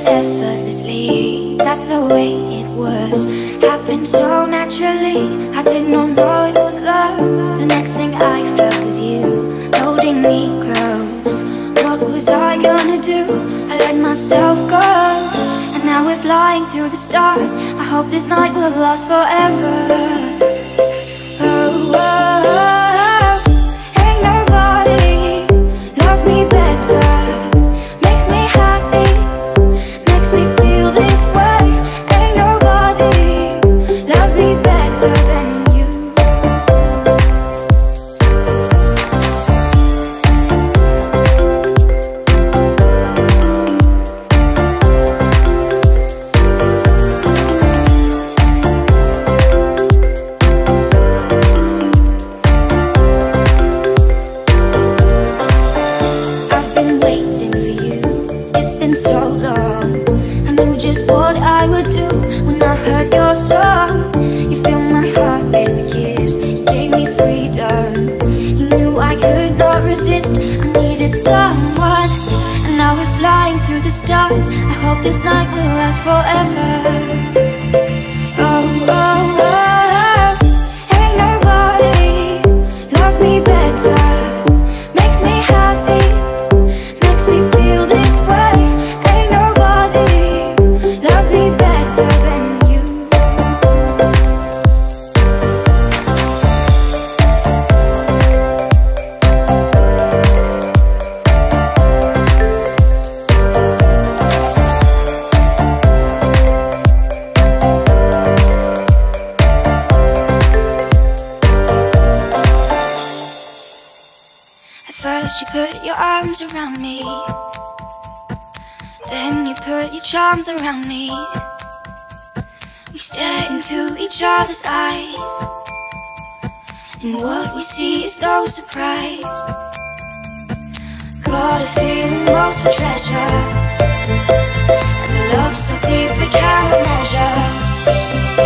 effortlessly. That's the way it was. Happened so naturally. I did not know it was love. The next thing I felt was you holding me close. What was I gonna do? I let myself go, and now we're flying through the stars. I hope this night will last forever. Oh, oh, oh. Ain't nobody loves me better. Makes me happy, makes me feel this way. Ain't nobody loves me better than you. I've been waiting for you, it's been so long. I knew just what I would do when I heard your song. You filled my heart with a kiss, you gave me freedom. You knew I could not resist, I needed someone. And now we're flying through the stars. I hope this night will last forever. Oh, oh, oh. Ain't nobody loves me better. Makes me happy, makes me feel this way. Ain't nobody loves me better than you. At first you put your arms around me, then you put your charms around me. We stare into each other's eyes, and what we see is no surprise. Got a feeling lost for treasure, and a love so deep we cannot measure.